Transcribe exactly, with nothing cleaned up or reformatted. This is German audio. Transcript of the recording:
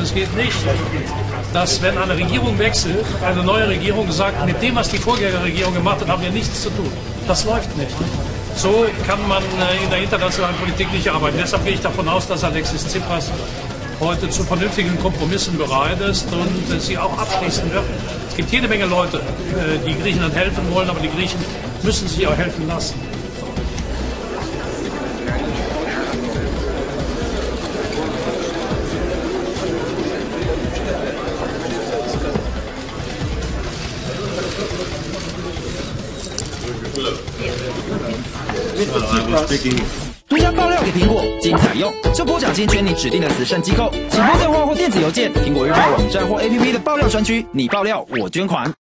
Es geht nicht, dass wenn eine Regierung wechselt, eine neue Regierung sagt, mit dem, was die Vorgängerregierung gemacht hat, haben wir nichts zu tun. Das läuft nicht. So kann man in der internationalen Politik nicht arbeiten. Deshalb gehe ich davon aus, dass Alexis Tsipras heute zu vernünftigen Kompromissen bereit ist und sie auch abschließen wird. Es gibt jede Menge Leute, die Griechenland helfen wollen, aber die Griechen müssen sich auch helfen lassen. 独家爆料给苹果，经采用，就拨奖金捐你指定的慈善机构，请拨电话或电子邮件，苹果日报网站或 A P P 的爆料专区，你爆料我捐款。